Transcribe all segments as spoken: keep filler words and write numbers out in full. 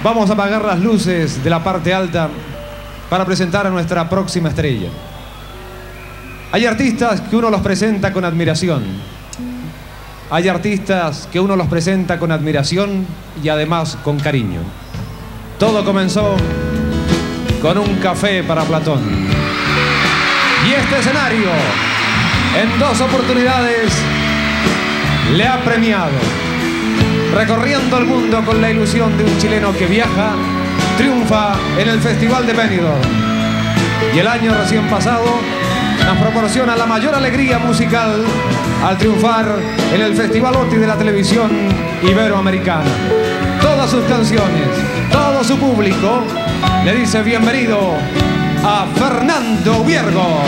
Vamos a apagar las luces de la parte alta para presentar a nuestra próxima estrella. Hay artistas que uno los presenta con admiración. Hay artistas que uno los presenta con admiración y además con cariño. Todo comenzó con un café para Platón. Y este escenario, en dos oportunidades, le ha premiado, recorriendo el mundo con la ilusión de un chileno que viaja, triunfa en el Festival de Benidorm. Y el año recién pasado nos proporciona la mayor alegría musical al triunfar en el Festival OTI de la televisión iberoamericana. Todas sus canciones, todo su público le dice bienvenido a Fernando Viergo.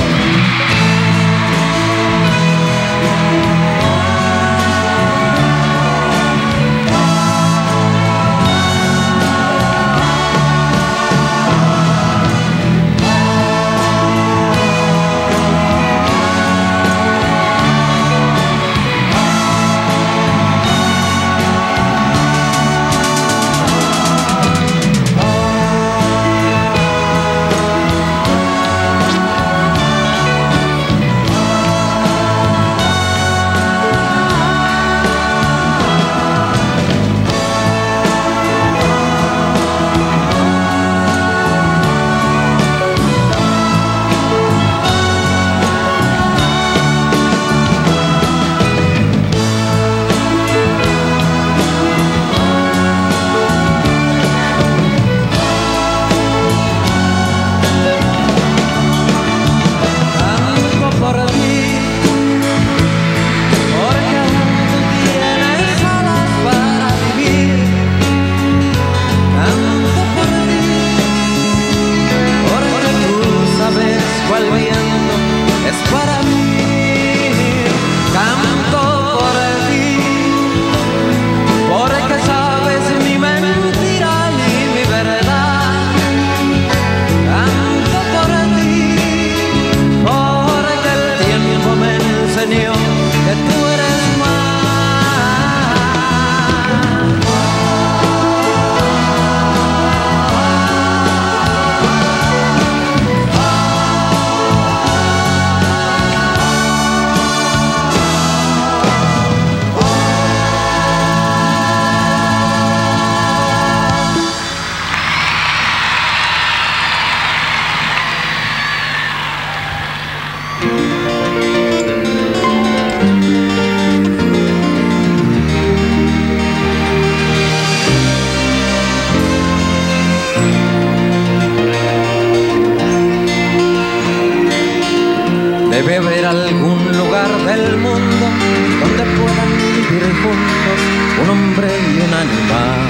Debe haber algún lugar del mundo donde puedan vivir juntos un hombre y un animal,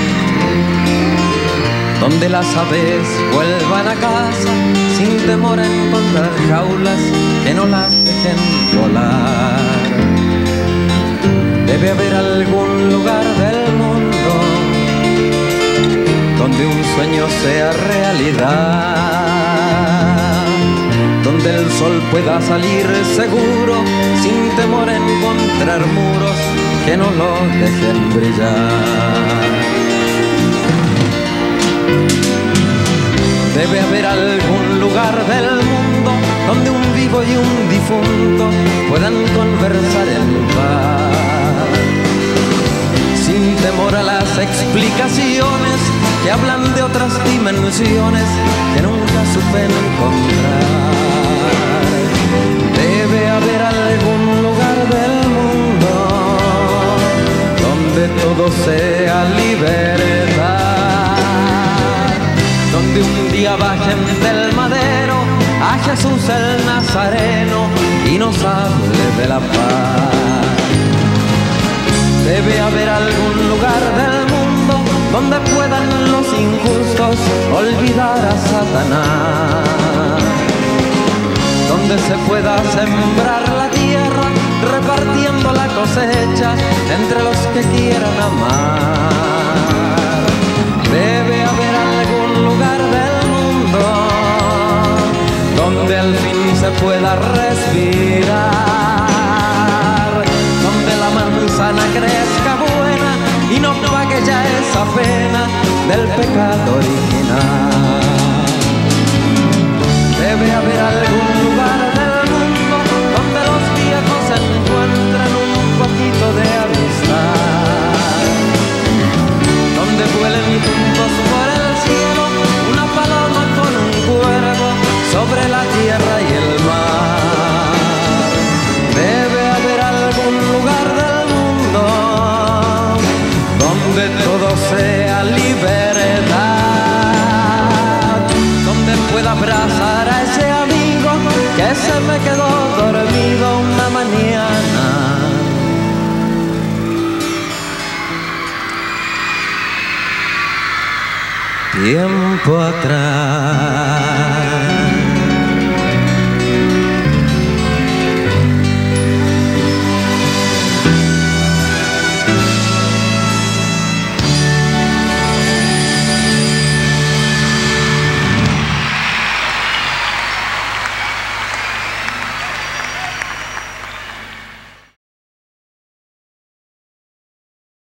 donde las aves vuelvan a casa sin temor a encontrar jaulas que no las dejen volar. Debe haber algún lugar del mundo donde un sueño sea realidad, donde el sol pueda salir seguro, sin temor a encontrar muros que no lo dejen brillar. Debe haber algún lugar del mundo donde un vivo y un difunto puedan conversar en paz, sin temor a las explicaciones que hablan de otras dimensiones que nunca supe encontrar. Debe haber algún lugar del mundo donde todo sea libertad, donde un día bajen del madero a Jesús el Nazareno y nos hable de la paz. Debe haber algún lugar del mundo donde puedan los injustos olvidar a Satanás, donde se pueda sembrar la tierra repartiendo la cosecha entre los que quieran amar. Debe haber algún lugar del mundo donde al fin se pueda respirar, donde la manzana crezca buena y no pague ya esa pena del pecado original. Debe haber algún lugar del mundo donde los viejos encuentren un poquito de amistad, donde vuelen juntos por el cielo una paloma con un cuervo sobre la tierra y el mar. Debe haber algún lugar del mundo donde todo sea libertad, donde pueda abrazar a ese amigo que se me quedó dormido una mañana. Tiempo atrás.